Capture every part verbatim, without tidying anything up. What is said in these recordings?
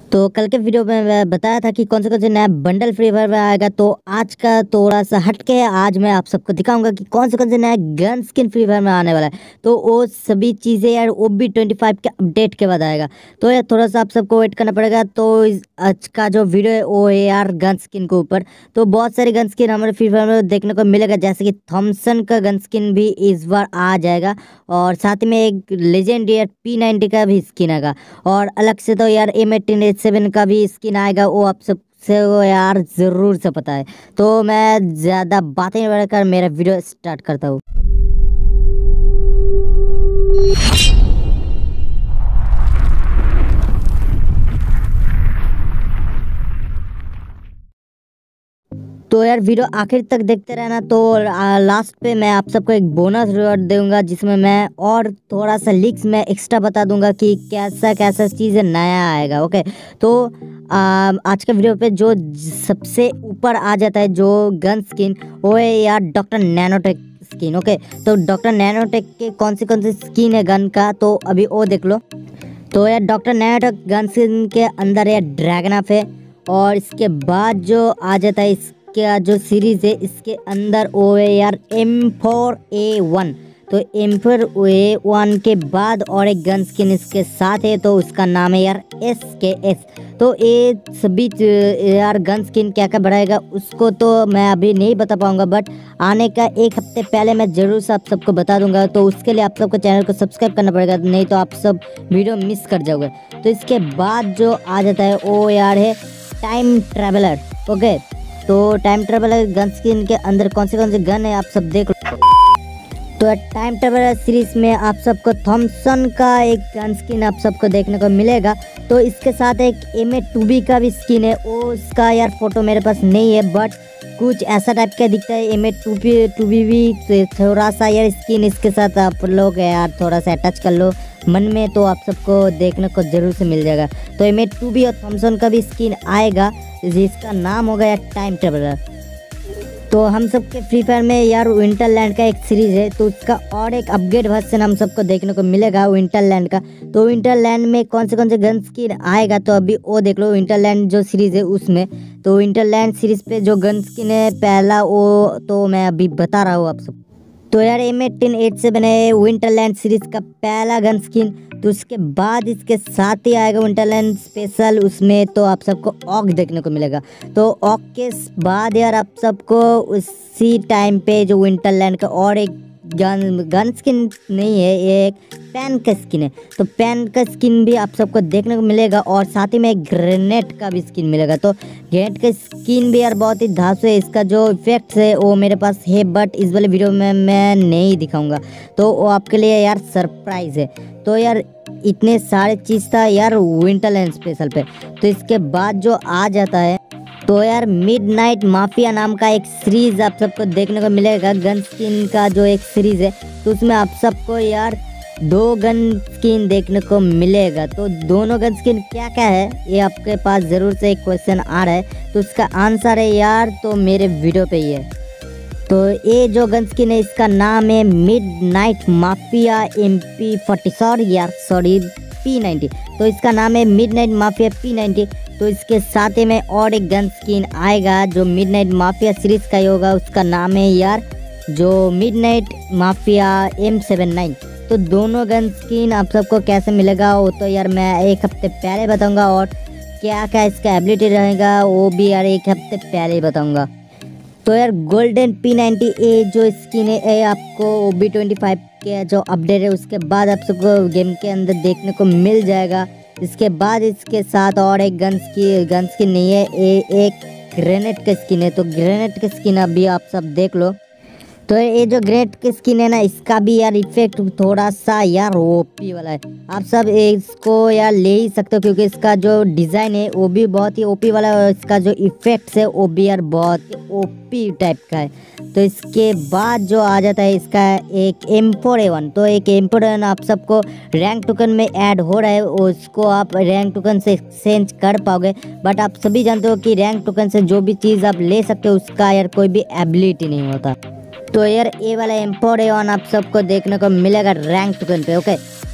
तो कल के वीडियो में मैं बताया था कि कौन से कौन से नया बंडल फ्री फायर में आएगा। तो आज का थोड़ा सा हटके है, आज मैं आप सबको दिखाऊंगा कि कौन से कौन से नया गन स्किन फ्री फायर में आने वाला है। तो वो सभी चीज़ें यार ओ बी ट्वेंटी फाइव के अपडेट के बाद आएगा। तो यार थोड़ा सा आप सबको वेट करना पड़ेगा। तो इस आज का जो वीडियो है वो है यार गन स्किन के ऊपर। तो बहुत सारे गन स्किन हमारे फ्री फायर में देखने को मिलेगा, जैसे कि थॉमसन का गन स्किन भी इस बार आ जाएगा और साथ में एक लेजेंड यार पी नाइन्टी का भी स्किन आएगा और अलग से तो यार एम एटीन एट सेवन का भी स्किन आएगा। वो आप सब से वो यार ज़रूर से पता है। तो मैं ज़्यादा बातें नहीं बढ़ाकर मेरा वीडियो स्टार्ट करता हूँ। तो यार वीडियो आखिर तक देखते रहना। तो लास्ट पे मैं आप सबको एक बोनस रिवॉर्ड दूंगा, जिसमें मैं और थोड़ा सा लीक्स में एक्स्ट्रा बता दूंगा कि कैसा कैसा चीज़ नया आएगा। ओके, तो आ, आज के वीडियो पे जो सबसे ऊपर आ जाता है जो गन स्किन, वो है यार डॉक्टर नैनोटेक स्किन। ओके, तो डॉक्टर नैनोटेक के कौन से कौन से स्किन है गन का, तो अभी वो देख लो। तो यार डॉक्टर नैनोटेक गन स्किन के अंदर यार ड्रैगनफ है और इसके बाद जो आ जाता है इस क्या जो सीरीज़ है इसके अंदर वो है यार एम फोर ए वन। तो एम फोर ए वन के बाद और एक गन स्किन इसके साथ है, तो उसका नाम है यार एस के एस। तो ये सभी यार गन स्किन क्या क्या बढ़ाएगा उसको तो मैं अभी नहीं बता पाऊंगा, बट आने का एक हफ्ते पहले मैं ज़रूर से आप सबको बता दूंगा। तो उसके लिए आप सबको चैनल को सब्सक्राइब करना पड़ेगा, नहीं तो आप सब वीडियो मिस कर जाओगे। तो इसके बाद जो आ जाता है वो यार है टाइम ट्रेवलर। ओके, तो टाइम ट्रेवलर गन स्किन के अंदर कौन से कौन से गन है आप सब देख लो। तो टाइम ट्रेवलर सीरीज में आप सबको थॉमसन का एक गन स्किन आप सबको देखने को मिलेगा। तो इसके साथ एक एम ए टू बी का भी स्किन है। वो उसका यार फोटो मेरे पास नहीं है, बट कुछ ऐसा टाइप का दिखता है। M A two B two B भी थोड़ा सा यार स्किन इसके साथ आप लोग यार थोड़ा सा अटैच कर लो मन में, तो आप सबको देखने को जरूर से मिल जाएगा। तो एम ए टू बी और थॉमसन का भी स्किन आएगा, जिसका नाम होगा यार टाइम ट्रेवलर। तो हम सबके फ्री फायर में यार विंटरलैंड का एक सीरीज़ है, तो उसका और एक अपग्रेड वर्जन हम सबको देखने को मिलेगा विंटरलैंड का। तो विंटरलैंड में कौन से कौन से गन स्किन आएगा, तो अभी वो देख लो। विंटरलैंड जो सीरीज़ है उसमें, तो विंटरलैंड सीरीज़ पे जो गन स्किन है पहला, वो तो मैं अभी बता रहा हूँ आप सब। तो यार एम एटीन एट सेवन है विंटरलैंड सीरीज़ का पहला गन स्किन। तो उसके बाद इसके साथ ही आएगा विंटरलैंड स्पेशल, उसमें तो आप सबको ऑक देखने को मिलेगा। तो ऑक के बाद यार आप सबको उसी टाइम पे जो विंटरलैंड का और एक गन गन स्किन नहीं है, ये एक पेन का स्किन है। तो पेन का स्किन भी आप सबको देखने को मिलेगा और साथ ही में एक ग्रेनेड का भी स्किन मिलेगा। तो ग्रेनेड का स्किन भी यार बहुत ही धांसू है, इसका जो इफेक्ट्स है वो मेरे पास है, बट इस वाले वीडियो में मैं नहीं दिखाऊंगा, तो वो आपके लिए यार सरप्राइज है। तो यार इतने सारे चीज़ था यार विंटरलैंड स्पेशल पे। तो इसके बाद जो आ जाता है, तो यार मिडनाइट माफिया नाम का एक सीरीज़ आप सबको देखने को मिलेगा गन स्किन का जो एक सीरीज़ है। तो उसमें आप सबको यार दो गन स्किन देखने को मिलेगा। तो दोनों गन स्किन क्या क्या है, ये आपके पास ज़रूर से एक क्वेश्चन आ रहा है, तो उसका आंसर है यार तो मेरे वीडियो पे ही है। तो ये जो गन स्किन है इसका नाम है midnight mafia M P forty sorry यार सॉरी पी नाइन्टी। तो इसका नाम है मिडनाइट माफिया पी नाइन्टी। तो इसके साथ ही में और एक गन स्किन आएगा जो मिडनाइट माफिया सीरीज़ का ही होगा, उसका नाम है यार जो midnight mafia M seven nine. तो दोनों गन स्किन आप सबको कैसे मिलेगा वो तो यार मैं एक हफ्ते पहले बताऊंगा, और क्या क्या इसका एबिलिटी रहेगा वो भी यार एक हफ्ते पहले ही बताऊंगा। तो यार गोल्डन पी नाइन्टी ए जो स्किन है ये आपको ओ बी ट्वेंटी फाइव के जो अपडेट है उसके बाद आप सबको गेम के अंदर देखने को मिल जाएगा। इसके बाद इसके साथ और एक गन स्किन गन स्किन नहीं है, ये एक ग्रेनेड का स्किन है। तो ग्रेनेड का स्किन अभी आप सब देख लो। तो ये जो ग्रेनेड की स्किन है ना, इसका भी यार इफेक्ट थोड़ा सा यार ओपी वाला है। आप सब इसको यार ले ही सकते हो, क्योंकि इसका जो डिज़ाइन है वो भी बहुत ही ओपी वाला है और इसका जो इफेक्ट्स है वो भी यार बहुत ही ओपी टाइप का है। तो इसके बाद जो आ जाता है इसका एक एम फोर ए वन। तो एक एम फोर ए वन आप सबको रैंक टोकन में ऐड हो रहा है, उसको आप रैंक टोकन से एक्सचेंज कर पाओगे, बट आप सभी जानते हो कि रैंक टोकन से जो भी चीज़ आप ले सकते हो उसका यार कोई भी एबिलिटी नहीं होता। तो यार ये वाला एम फोर ए वन आप सबको देखने को मिलेगा रैंक टोकन पे। ओके,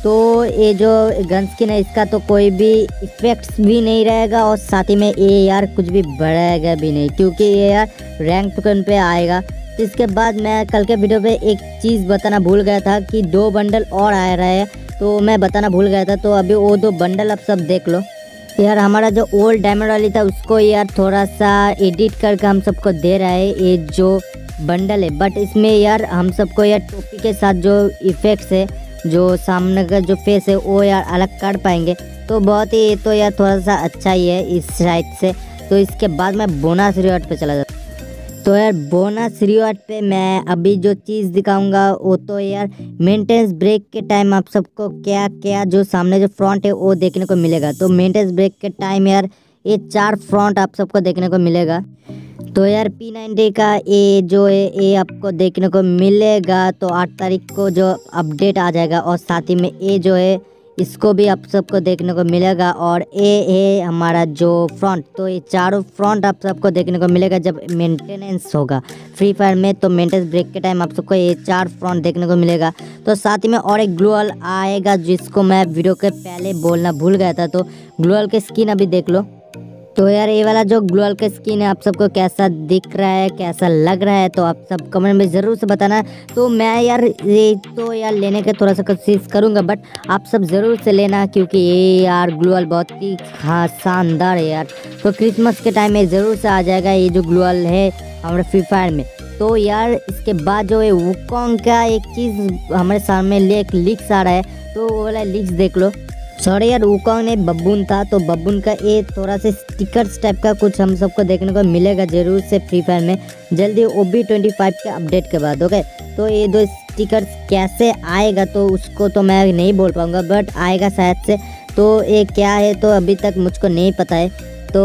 तो ये जो गन स्किन है इसका तो कोई भी इफेक्ट्स भी नहीं रहेगा और साथ ही में ये यार कुछ भी बढ़ाएगा भी नहीं, क्योंकि ये यार रैंक टोकन पे आएगा। तो इसके बाद मैं कल के वीडियो पे एक चीज़ बताना भूल गया था कि दो बंडल और आ रहा है, तो मैं बताना भूल गया था। तो अभी वो दो बंडल आप सब देख लो। यार हमारा जो ओल्ड डायमंड वाली था उसको यार थोड़ा सा एडिट करके हम सबको दे रहा है ये जो बंडल है, बट इसमें यार हम सबको यार टोपी के साथ जो इफेक्ट्स है, जो सामने का जो फेस है वो यार अलग कर पाएंगे। तो बहुत ही ये तो यार थोड़ा सा अच्छा ही है इस साइड से। तो इसके बाद मैं बोनस रिवॉर्ड पे चला जाता। तो यार बोनस रिवॉर्ड पे मैं अभी जो चीज़ दिखाऊंगा वो तो यार मेंटेनेंस ब्रेक के टाइम आप सबको क्या क्या जो सामने जो फ्रंट है वो देखने को मिलेगा। तो मेंटेनेंस ब्रेक के टाइम यार ये चार फ्रंट आप सबको देखने को मिलेगा। तो यार पी नाइन्टी का ये जो है ये आपको देखने को मिलेगा। तो आठ तारीख को जो अपडेट आ जाएगा और साथ ही में ये जो है इसको भी आप सबको देखने को मिलेगा। और ये है हमारा जो फ्रंट, तो ये चारों फ्रंट आप सबको देखने को मिलेगा जब मेंटेनेंस होगा फ्री फायर में। तो मेंटेनेंस ब्रेक के टाइम आप सबको ये चार फ्रंट देखने को मिलेगा। तो साथ ही में और एक ग्लोअल आएगा जिसको मैं वीडियो के पहले बोलना भूल गया था। तो ग्लोअल के स्किन अभी देख लो। तो यार ये वाला जो ग्लोअल का स्किन है आप सबको कैसा दिख रहा है, कैसा लग रहा है, तो आप सब कमेंट में ज़रूर से बताना। तो मैं यार ये तो यार लेने के थोड़ा सा कोशिश करूँगा, बट आप सब ज़रूर से लेना क्योंकि ये यार ग्लोअल बहुत ही खास शानदार है यार। तो क्रिसमस के टाइम में ज़रूर से आ जाएगा ये जो ग्लोअल है हमारे फ्री फायर में। तो यार इसके बाद जो है वुकोंग का एक चीज़ हमारे सामने ले एक लीक्स आ रहा है, तो वो वाला लीक्स देख लो। सॉरी यार वुकोंग ने बब्बून था, तो बब्बून का ये थोड़ा सा स्टिकर्स टाइप का कुछ हम सबको देखने को मिलेगा जरूर से फ्री फायर में जल्दी ओ बी ट्वेंटी फाइव के अपडेट के बाद। ओके, तो ये दो स्टिकर्स कैसे आएगा तो उसको तो मैं नहीं बोल पाऊँगा, बट आएगा शायद से। तो ये क्या है तो अभी तक मुझको नहीं पता है।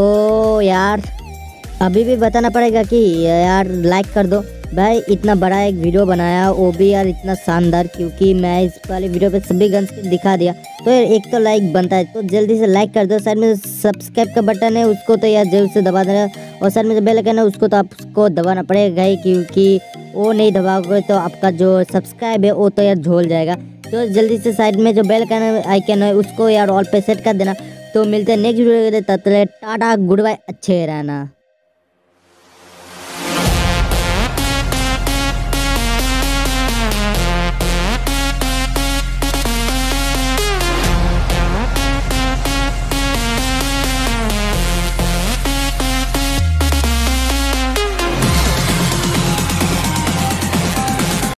तो यार अभी भी बताना पड़ेगा कि यार लाइक कर दो भाई, इतना बड़ा एक वीडियो बनाया वो भी यार इतना शानदार, क्योंकि मैं इस वाले वीडियो पे सभी गन्स दिखा दिया। तो यार एक तो लाइक बनता है, तो जल्दी से लाइक कर दो। साइड में सब्सक्राइब का बटन है उसको तो यार जरूर से दबा देना, और साइड में जो बेल आइकन है उसको तो आपको दबाना पड़ेगा ही, क्योंकि वो नहीं दबाओगे तो आपका जो सब्सक्राइब है वो तो यार झोल जाएगा। तो जल्दी से साइड में जो बेल आइकन है उसको यार ऑल पे सेट कर देना। तो मिलते हैं नेक्स्ट वीडियो के, तब तक टाटा गुड बाय, अच्छे रहना।